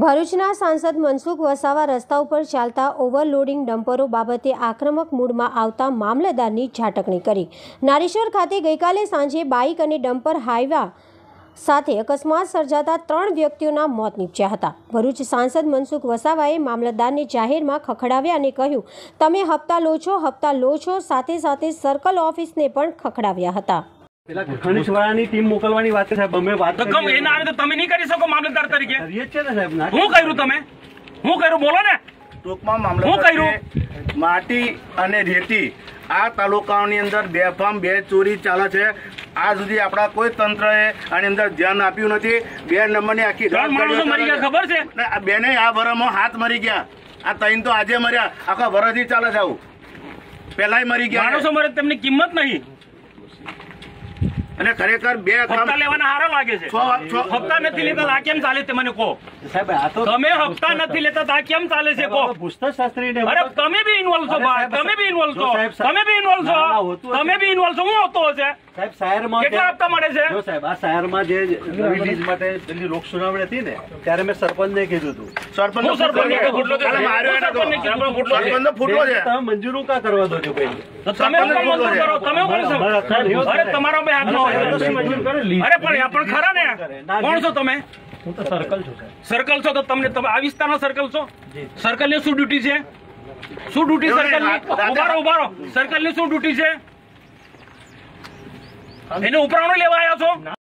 ભરૂચના સાંસદ મનસુખ વસાવા રસ્તા ઉપર ચાલતા ઓવરલોડિંગ ડમ્પરો બાબતે આક્રમક મૂડમાં આવતા મામલતદારની ઝાટકણી કરી। નારેશ્વર ખાતે ગઈકાલે સાંજે બાઇક અને ડમ્પર હાઈવા સાથે અકસ્માત સર્જાતા 3 વ્યક્તિઓના મોત નીપજ્યા હતા। ભરૂચ સાંસદ મનસુખ વસાવાએ મામલતદારને જાહેરમાં ખખડાવ્યા અને કહ્યું, તમે હપ્તા લો છો, સાથે સાથે સર્કલ ઓફિસને પણ ખખડાવ્યા હતા। ખનીજવાળાની ટીમ મોકલવાની વાત છે સાહેબ, અમે વાત તો કમ એના આવે તો તમે નહીં કરી શકો મામલતદાર તરીકે? કરીએ છે ને સાહેબ। હું કર્યું તમે? હું કર્યું બોલો ને? ટૂંકમાં મામલતદાર માટી અને રેતી આ તાલુકાઓની અંદર બેફામ બે ચોરી ચાલે છે। આ સુધી આપણા કોઈ તંત્રએ આની અંદર ધ્યાન આપ્યું નથી। 2 નંબરની આખી 3 માણસો મરી ગયા ખબર છે? બેને આ વરમાં હાથ મરી ગયા, આ 3 તો આજે મર્યા, આખા વરસથી ચાલે છે આવું। પેલાય મરી ગયા માણસો મરે તેમની કિંમત નહીં। અને ખરેખર બે હપ્તા લેવાના હારા લાગે છે। હપ્તા નથી લેતા આ કેમ ચાલે તે મને કહો સાહેબ। આ તો તમે હપ્તા નથી લેતા આ કેમ ચાલે છે કહો? પુસ્તક શાસ્ત્રીને અરે તમે બી ઇન્વોલ્વ છો ભાઈ, તમે બી ઇન્વોલ્વ છો, તમે બી ઇન્વોલ્વ છો, તમે બી ઇન્વોલ્વ છો। હું હોતો હશે સાહેબ શહેરમાં કેટલા હપ્તા મળે છે? જો સાહેબ આ શહેરમાં જે નવી લીઝ માટે પેલી લોક સુનાવણી હતી ને ત્યારે મેં સરપંચને કીધું હતું। સરપંચ ફૂટલો છે, તમે મંજૂર કા કરવા દો છો ભાઈ? તમે કરો, તમે અરે તમારો બે હાથ હોય। અરે પણ ખરા ને, કોણ છો તમે? હું તો સર્કલ છું સાહેબ। સર્કલ છો તો તમને આ વિસ્તારના સર્કલ છો? સર્કલ ની શું ડ્યુટી છે? શું ડ્યુટી સર્કલ ની? ઉભારો સર્કલ ની શું ડ્યુટી છે? એને ઉપરાણો લેવા આવ્યા છો?